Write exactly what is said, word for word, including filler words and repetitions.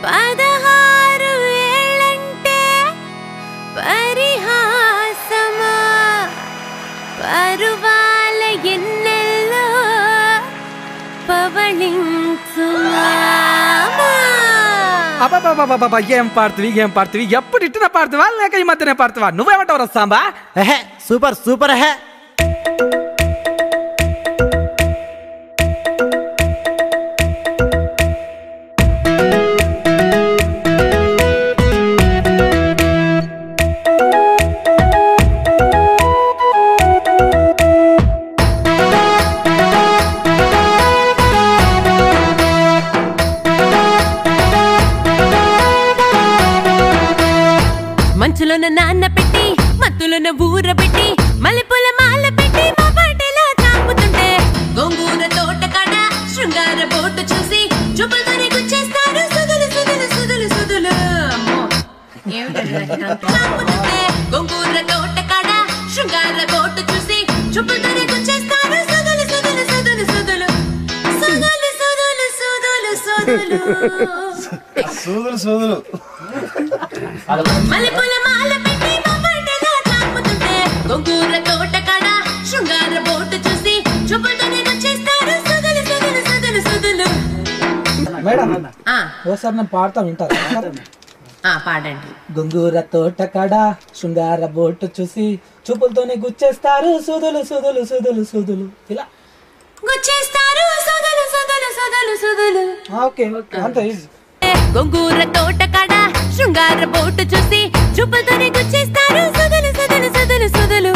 పదహారు ఏళ్ళంటే పరిహాసమా పరువాల ఎన్నెల్లో పవళించుమా అబ్బాబాబాబాబా ఏం పాడుతుంది ఏం పాడుతుంది ఎప్పుడు ఇట్టిన పాడుతావా లేక ఈ మధ్యనే పాడుతావా నువ్వేమంటావు రస్తాంబా ఎహే సూపర్ సూపర్ హే మంచులోన నాన్న పెట్టి మత్తులోన ఊర పెట్టి మల్లెపూల మాల పెట్టి మా పాటలో తాపుతుంటే గోంగూర తోట కాడ శృంగార బోటు చూసి చూపులతోనే గుచ్చేస్తారు సుదులు సుదులు సుదులు సుదులు తాపుతుంటే గోంగూర తోట కాడ శృంగార బోటు చూసి చూపులతోనే గుచ్చేస్తారు సుదులు సుదులు సుదులు సుదులు సుదులు సుదులు సుదులు సోదరు సోదరు మల్లెపూల మాల పెట్టి మా పాటలో తాపుతుంటే గోంగూర తోట కాడ శృంగార బోటు చూసి చూపులతోనే గుచ్చేస్తారు సుదులు సుదులు సుదులు సుదులు మేడం ఆ ఓసారి నేను పాడతా వింటారా ఆ పాడండి గొంగూర తోట కాడ శృంగార బోటు చూసి చూపులతోనే గుచ్చేస్తారు సుదులు సుదులు సుదులు సుదులు ఇలా గుచ్చేస్తారు సుదులు సుదులు సుదులు సుదులు ఓకే ఓకే అంత ఈజీ గోంగూర తోట కాడ శృంగార బోటు చూసి చూపులతోనే గుచ్చేస్తారు సుదులు సుదులు సుదులు సుదులు